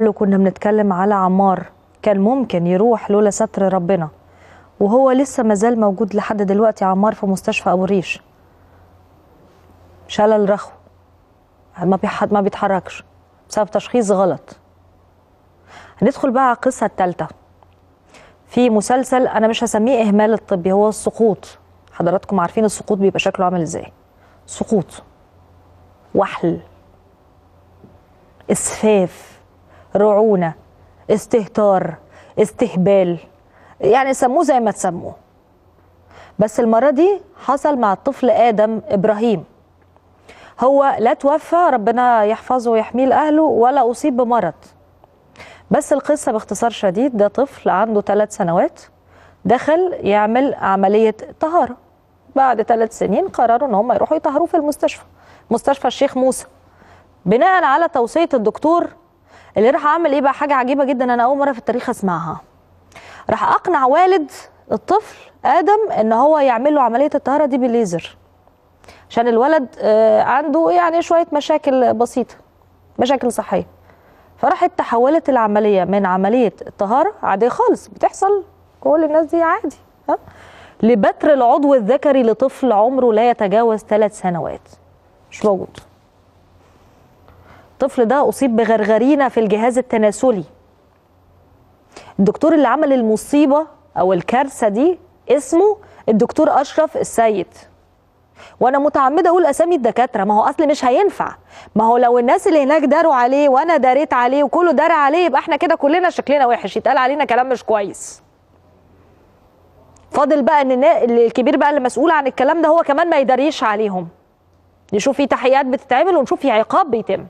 لو كنا بنتكلم على عمار كان ممكن يروح لولا ستر ربنا، وهو لسه مازال موجود لحد دلوقتي. عمار في مستشفى ابو الريش، شلل رخو، ما بيتحركش بسبب تشخيص غلط. هندخل بقى على القصه الثالثه في مسلسل انا مش هسميه اهمال الطبي، هو السقوط. حضراتكم عارفين السقوط بيبقى شكله عامل ازاي؟ سقوط، وحل، اسفاف، رعونه، استهتار، استهبال، يعني سموه زي ما تسموه. بس المرة دي حصل مع الطفل آدم إبراهيم. هو لا توفى، ربنا يحفظه ويحميه لأهله، ولا أصيب بمرض. بس القصة باختصار شديد، ده طفل عنده 3 سنوات دخل يعمل عملية طهارة. بعد 3 سنين قرروا ان هم يروحوا يطهروه في مستشفى الشيخ موسى، بناء على توصية الدكتور اللي راح عامل ايه بقى، حاجة عجيبة جدا انا اول مرة في التاريخ اسمعها. راح اقنع والد الطفل آدم ان هو يعمل له عملية الطهارة دي بالليزر، عشان الولد عنده يعني شوية مشاكل بسيطة، مشاكل صحية. فراحت تحولت العملية من عملية طهارة عادية خالص بتحصل كل الناس دي عادي، لبتر العضو الذكري لطفل عمره لا يتجاوز 3 سنوات. مش موجود. الطفل ده أصيب بغرغرينة في الجهاز التناسلي. الدكتور اللي عمل المصيبة أو الكارثة دي اسمه الدكتور أشرف السيد. وانا متعمده اقول اسامي الدكاتره، ما هو اصل مش هينفع. ما هو لو الناس اللي هناك داروا عليه وانا داريت عليه وكله دار عليه، يبقى احنا كده كلنا شكلنا وحش، يتقال علينا كلام مش كويس. فاضل بقى ان الكبير بقى اللي مسؤول عن الكلام ده هو كمان ما يداريش عليهم، نشوف في تحقيقات بتتعمل ونشوف في عقاب بيتم.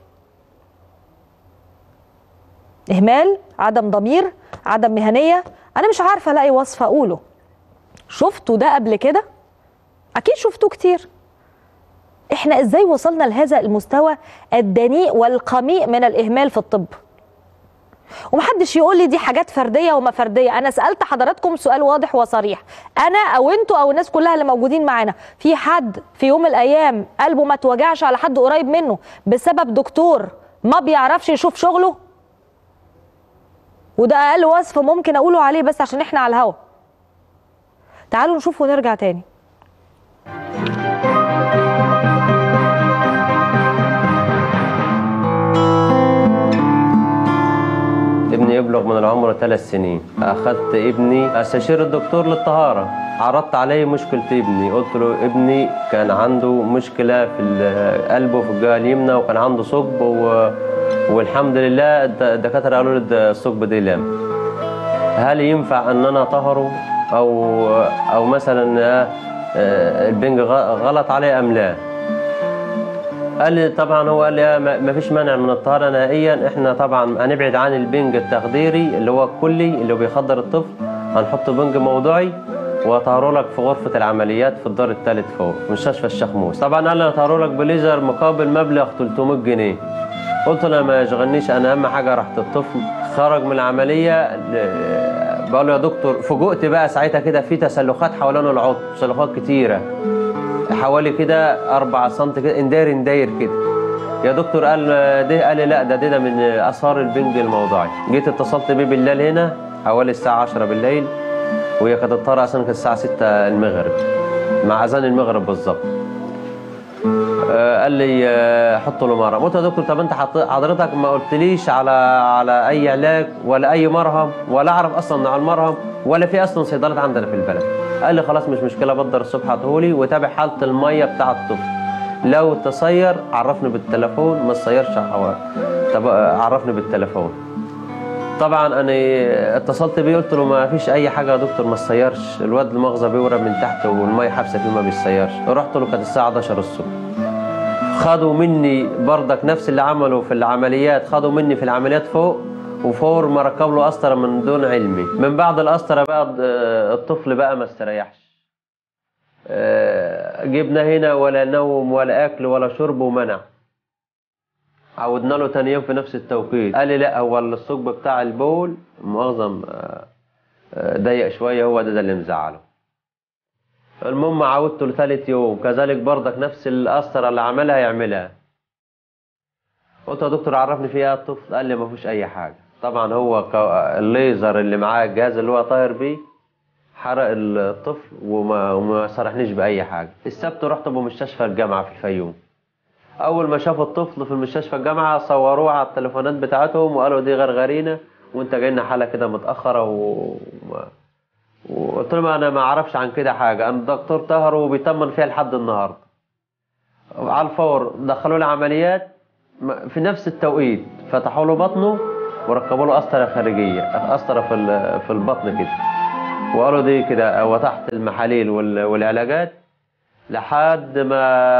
اهمال، عدم ضمير، عدم مهنيه، انا مش عارفه الاقي وصف اقوله. شفتوا ده قبل كده؟ اكيد شفتوه كتير. احنا ازاي وصلنا لهذا المستوى الدنيء والقميء من الاهمال في الطب؟ ومحدش يقول لي دي حاجات فرديه وما فرديه. انا سالت حضراتكم سؤال واضح وصريح، انا او انتوا او الناس كلها اللي موجودين معانا، في حد في يوم من الايام قلبه ما توجعش على حد قريب منه بسبب دكتور ما بيعرفش يشوف شغله؟ وده اقل وصف ممكن اقوله عليه بس عشان احنا على الهوا. تعالوا نشوف ونرجع تاني. ابني يبلغ من العمر 3 سنين. أخذت ابني أستشير الدكتور للطهارة. عرضت عليه مشكلة ابني، قلت له ابني كان عنده مشكلة في قلبه في الجهة اليمنى، وكان عنده ثقب والحمد لله الدكاترة قالوا لي الثقب دي لام. هل ينفع أن أنا أطهره أو مثلا البنج غلط عليه أم لا؟ قال لي طبعا، هو قال لي ما فيش مانع من الطهاره نهائيا. احنا طبعا هنبعد عن البنج التخديري اللي هو الكلي اللي بيخدر الطفل، هنحط بنج موضعي وهطهره لك في غرفه العمليات في الدار الثالث فوق في مستشفى الشيخ موسى. طبعا قال لي هطهره لك بليزر مقابل مبلغ 300 جنيه. قلت له ما يشغلنيش، انا اهم حاجه راحه الطفل. خرج من العمليه بقول له يا دكتور، فوجئت بقى ساعتها كده في تسلخات حوالين العضو، تسلخات كتيره حوالي كده 4 سم كده، انداير كده. يا دكتور قال لي لا، ده من اثار البنج الموضعي. جيت اتصلت بيه بالليل هنا حوالي الساعه 10 بالليل، وهي كانت الطهاره اصلا كانت الساعه 6 المغرب مع اذان المغرب بالظبط. قال لي حط له مرهم. قلت له يا دكتور طب انت حضرتك ما قلتليش على اي علاج ولا اي مرهم، ولا اعرف اصلا عن المرهم ولا في اصلا صيدلات عندنا في البلد. قال لي خلاص مش مشكله، بدر الصبح هاتهولي وتابع حاله الميه بتاع الطفل، لو تصير عرفني بالتليفون، ما تصيرش طب عرفني بالتليفون. طبعا انا اتصلت بيه قلت له ما فيش اي حاجه يا دكتور، ما تصيرش، الواد المغزى بيورم من تحت والميه حابسه فيه ما بيصيرش. رحت له كانت الساعه 11 الصبح. خدوا مني بردك نفس اللي عملوا في العمليات، خدوا مني في العمليات فوق، وفور ما ركب له قسطره من دون علمي. من بعد القسطره بقى الطفل بقى ما استريحش. جبنا هنا ولا نوم ولا اكل ولا شرب ومنع. عودنا له تاني يوم في نفس التوقيت. قال لي لا، هو الثقب بتاع البول معظم ضيق شويه، هو ده اللي مزعله. المهم عودته لثالث يوم كذلك بردك نفس القسطره اللي عملها يعملها. قلت له يا دكتور عرفني فيها إيه الطفل؟ قال لي ما فيهوش اي حاجه. طبعا هو الليزر اللي معاه، الجهاز اللي هو طاير بيه، حرق الطفل وما صرحنيش باي حاجه. السبت رحت بمستشفى الجامعه في الفيوم. اول ما شافوا الطفل في المستشفى الجامعه صوروه على التليفونات بتاعتهم وقالوا دي غرغرينه وانت جاي لنا حاله كده متاخره وقلت لهم انا ما اعرفش عن كده حاجه، انا الدكتور طاهر وبيطمن فيها لحد النهارده. على الفور دخلوا لي عمليات في نفس التوقيت، فتحوا له بطنه وركبوا له قسطره خارجيه، قسطره في البطن كده، وقالوا دي كده وتحت المحاليل والعلاجات لحد ما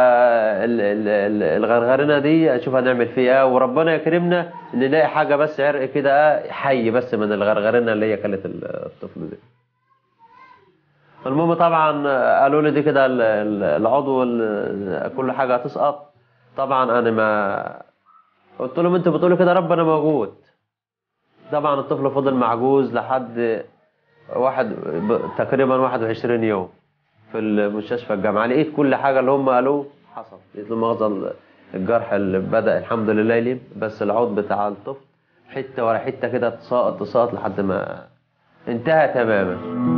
الغرغرينه دي اشوف هنعمل فيها، وربنا يكرمنا ان نلاقي حاجه بس عرق كده حي بس من الغرغرينه اللي هي كانت الطفل دي. المهم طبعا قالوا لي دي كده العضو كل حاجه هتسقط. طبعا انا ما قلت لهم انتوا بتقولوا كده ربنا موجود. طبعا الطفل فضل معجوز لحد تقريبا 21 يوم في المستشفى الجامعة. لقيت كل حاجة اللي هم قالوه حصل. لقيت المغزى الجرح اللي بدأ الحمد لله يلم، بس العود بتاع الطفل حتة ورا حتة كده تساقط لحد ما انتهى تماما.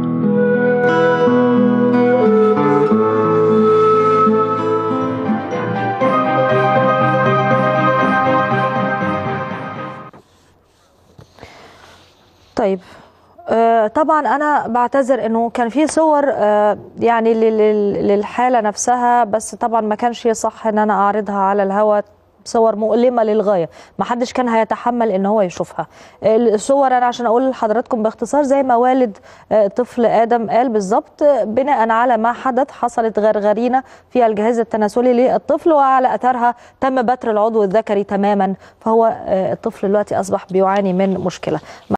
طيب طبعا انا بعتذر انه كان في صور يعني للحاله نفسها، بس طبعا ما كانش صح ان انا اعرضها على الهواء. صور مؤلمه للغايه، ما حدش كان هيتحمل ان هو يشوفها. الصور انا عشان اقول لحضراتكم باختصار زي ما والد طفل ادم قال بالظبط، بناء على ما حدث حصلت غرغرينه في الجهاز التناسلي للطفل، وعلى اثرها تم بتر العضو الذكري تماما، فهو الطفل دلوقتي اصبح بيعاني من مشكله.